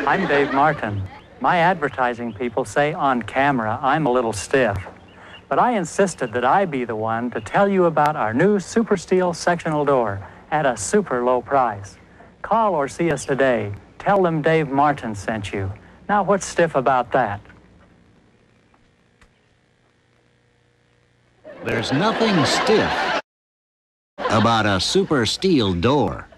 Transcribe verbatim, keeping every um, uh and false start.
I'm Dave Martin. My advertising people say on camera I'm a little stiff, but I insisted that I be the one to tell you about our new Super Steel sectional door at a super low price. Call or see us today. Tell them Dave Martin sent you. Now, what's stiff about that? There's nothing stiff about a Super Steel door.